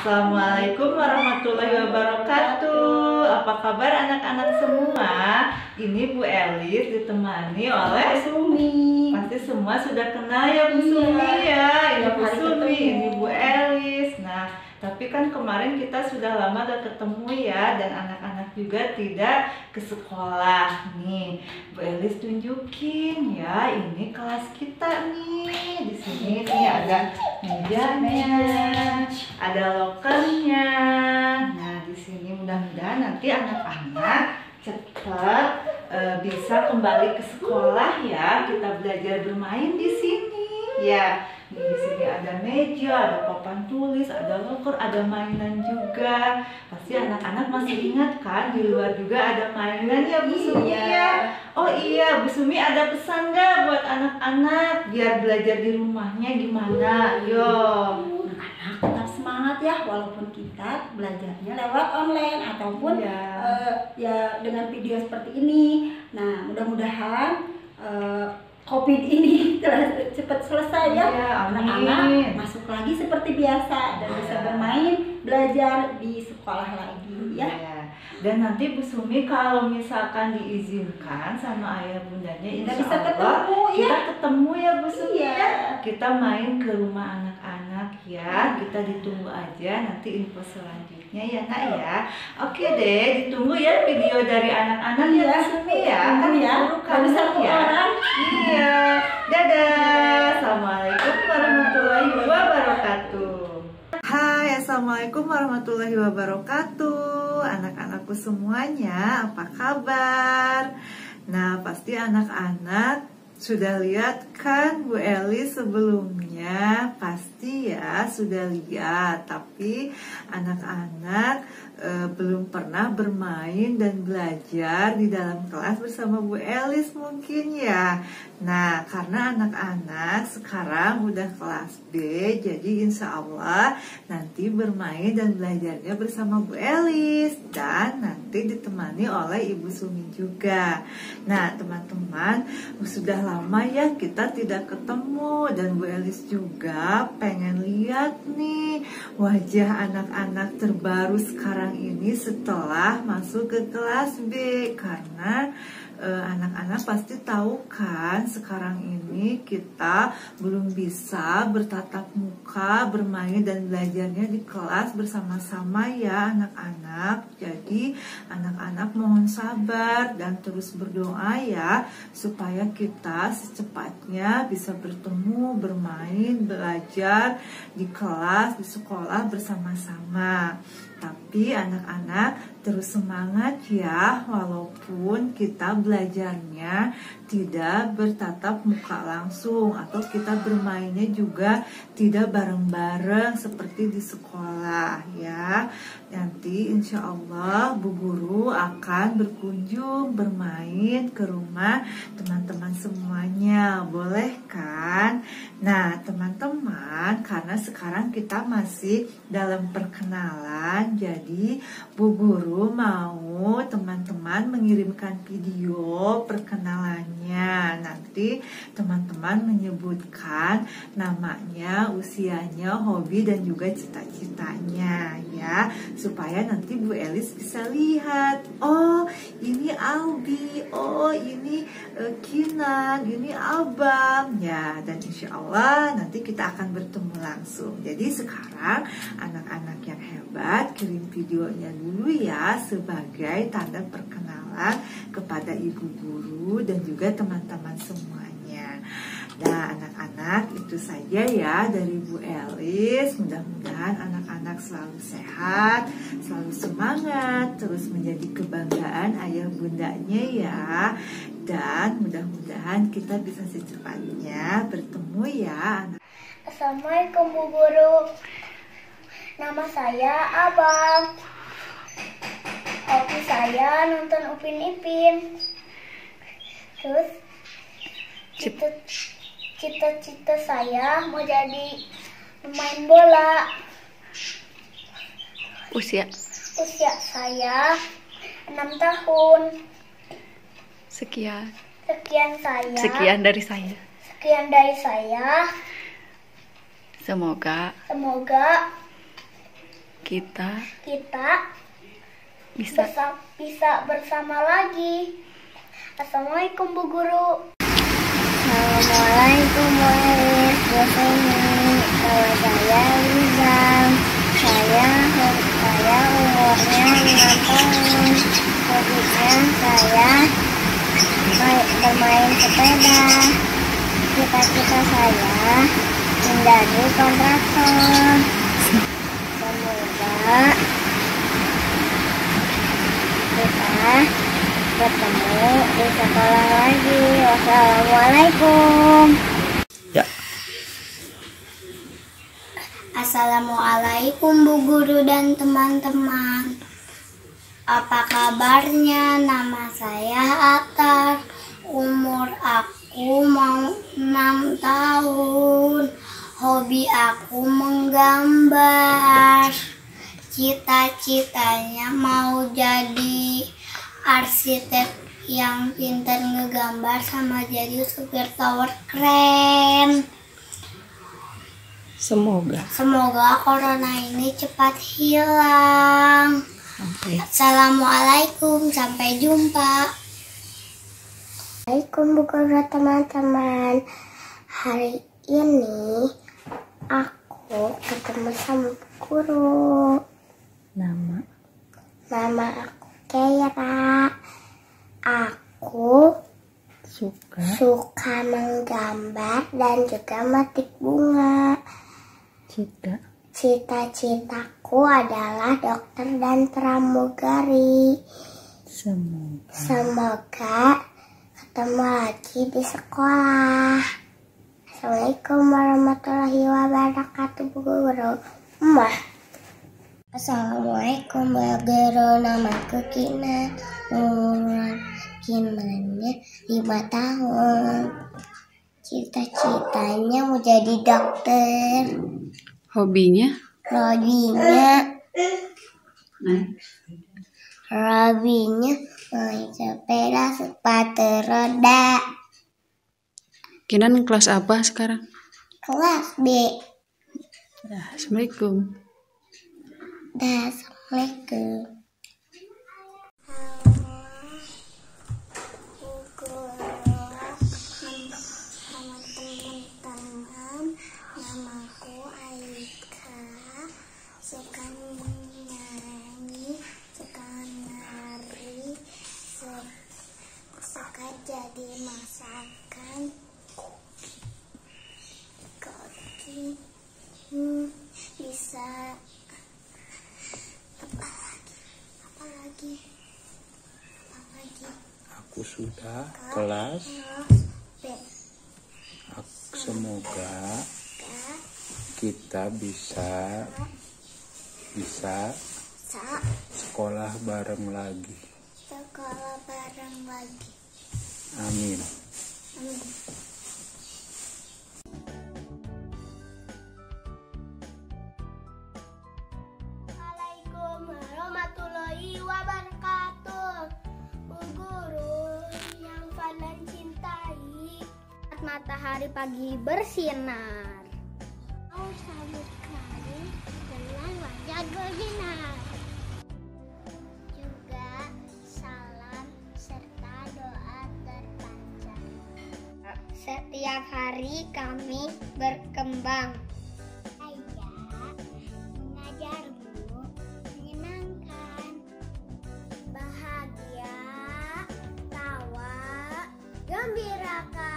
Assalamualaikum warahmatullahi wabarakatuh. Apa kabar anak-anak semua? Ini Bu Elis ditemani oleh Sumi. Pasti semua sudah kenal ya Bu Sumi ya. Ini Bu Sumi, ini Bu Elis. Nah, tapi kan kemarin kita sudah lama gak ketemu ya, dan anak-anak juga tidak ke sekolah nih. Bu Elis tunjukin ya, ini kelas kita nih. Di sini nih ada mejanya, ada lokernya. Nah, di sini mudah-mudahan nanti anak-anak cepat bisa kembali ke sekolah ya. Kita belajar bermain di sini ya. Nih, di sini ada meja, ada papan tulis, ada loker, ada mainan juga. Pasti anak-anak masih ingat kan, di luar juga ada mainan ya Bu Sumi ya. Oh iya, Bu Sumi ada pesan nggak buat anak-anak biar belajar di rumahnya gimana? Yo. Anak tetap semangat ya, walaupun kita belajarnya lewat online ataupun ya dengan video seperti ini. Nah, mudah-mudahan COVID ini cepat selesai ya. Anak-anak masuk lagi seperti biasa dan bisa bermain, belajar di sekolah lagi ya. Dan nanti Bu Sumi kalau misalkan diizinkan sama ayah bundanya, Kita insya bisa Allah ketemu ya. kita ketemu ya Bu Sumi Iya. ya. Kita main ke rumah anak-anak ya. Kita ditunggu aja nanti info selanjutnya ya Nak ya. Oke deh, ditunggu ya video dari anak-anak ya Bu Sumi ya. Kan ya. baru satu orang. Iya. Dadah. Assalamualaikum warahmatullahi wabarakatuh. Hai, assalamualaikum warahmatullahi wabarakatuh. Anak-anakku semuanya, apa kabar? Nah, pasti anak-anak sudah lihat kan Bu Eli sebelumnya? Pasti ya sudah lihat. Tapi anak-anak belum pernah bermain dan belajar di dalam kelas bersama Bu Elis mungkin ya. Nah, karena anak-anak sekarang udah kelas B, jadi insya Allah nanti bermain dan belajarnya bersama Bu Elis, dan nanti ditemani oleh Ibu Sumi juga. Nah, teman-teman, sudah lama ya kita tidak ketemu, dan Bu Elis juga pengen lihat nih wajah anak-anak terbaru sekarang ini setelah masuk ke kelas B. Karena anak-anak pasti tahu kan, sekarang ini kita belum bisa bertatap muka, bermain dan belajarnya di kelas bersama-sama ya anak-anak. Jadi anak-anak mohon sabar dan terus berdoa ya, supaya kita secepatnya bisa bertemu, bermain, belajar di kelas, di sekolah bersama-sama. Tapi anak-anak terus semangat ya, walaupun kita belajarnya tidak bertatap muka langsung, atau kita bermainnya juga tidak bareng-bareng seperti di sekolah ya. Nanti insya Allah Bu Guru akan berkunjung bermain ke rumah teman-teman semuanya, boleh kan? Nah teman-teman, karena sekarang kita masih dalam perkenalan, jadi Bu Guru mau teman-teman mengirimkan video perkenalannya. Nanti teman-teman menyebutkan namanya, usianya, hobi, dan juga cita-citanya ya, supaya nanti Bu Elis bisa lihat, oh ini Albi, oh ini Kinan, ini Abang ya. Dan insya Allah nanti kita akan bertemu langsung. Jadi sekarang anak-anak yang hebat, kirim videonya dulu ya, sebagai tanda perkenalan kepada ibu guru dan juga teman-teman semuanya. Nah anak-anak, itu saja ya dari Bu Elis. Mudah-mudahan anak-anak selalu sehat, selalu semangat, terus menjadi kebanggaan ayah bundanya ya. Dan mudah-mudahan kita bisa secepatnya bertemu ya. Assalamualaikum Bu Guru. Nama saya Abang. Hobi saya nonton Upin Ipin. Terus cita-cita saya mau jadi pemain bola. Usia saya 6 tahun. Sekian dari saya. Sekian dari saya. Semoga kita bisa bersama lagi. Assalamualaikum Bu Guru. Assalamualaikum warahmatullahi wabarakatuh. Nama saya Rizal. Saya umurnya 5 tahun. Hobinya saya bermain sepeda. Cita-cita saya menjadi kontraktor. Semoga kita bertemu di sekolah lagi. Wassalamualaikum. Ya. Assalamualaikum Bu Guru dan teman-teman. Apa kabarnya? Nama saya Atar. Umur aku mau 6 tahun. Hobi aku menggambar. Cita-citanya mau jadi arsitek yang pintar ngegambar sama jadi supir tower keren. Semoga corona ini cepat hilang. Assalamualaikum, sampai jumpa. Assalamualaikum Bu Guru, teman-teman. Hari ini aku ketemu sama Bu Guru. Nama aku Keira. Aku suka menggambar dan juga metik bunga. Cita-citaku adalah dokter dan pramugari. Semoga ketemu lagi di sekolah. Assalamualaikum warahmatullahi wabarakatuh Bu Guru. Assalamualaikum Bu Guru, namaku Kinar. Umur Kinarnya 5 tahun. Cita-citanya mau jadi dokter. Hobinya main sepeda sepatu roda. Kinan kelas apa sekarang? Kelas B. Assalamualaikum. Assalamualaikum. Teman-teman, namaku Aika. Suka nyanyi, suka nari, suka jadi masakan. Koki, bisa apa lagi? Aku sudah kelas B. Semoga kita bisa sekolah bareng lagi. Amin. Assalamualaikum warahmatullahi wabarakatuh. Bu Guru yang Fadlan cintai, matahari pagi bersinar. Mau sambut kali dengan wajah bersinar. Juga salam serta doa terpanjang. Setiap hari kami berkembang. Ayah mengajarmu menyenangkan, bahagia, tawa, gembirakan.